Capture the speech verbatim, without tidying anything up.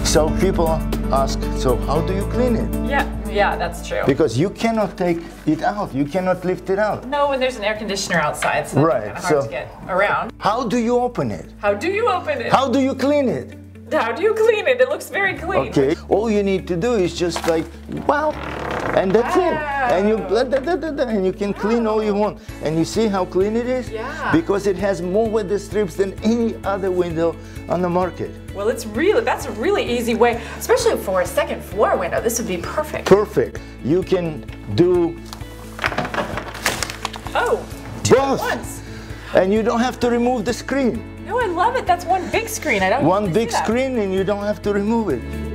So people ask, so how do you clean it? Yeah, yeah, that's true. Because you cannot take it out, you cannot lift it out. No, when there's an air conditioner outside, so Right, it's kind of hard so- to get around. How do you open it? How do you open it? How do you clean it? How do you clean it? It looks very clean. Okay, all you need to do is just like, wow, and that's it. And you Wow. da, da, da, da, and you can clean all you want. And you see how clean it is? Yeah. Because it has more weather strips than any other window on the market. Well, it's really, that's a really easy way, especially for a second floor window. This would be perfect. Perfect. You can do Oh, two at both. once. And you don't have to remove the screen. No, I love it. That's one big screen. I don't One usually big see that. screen and you don't have to remove it.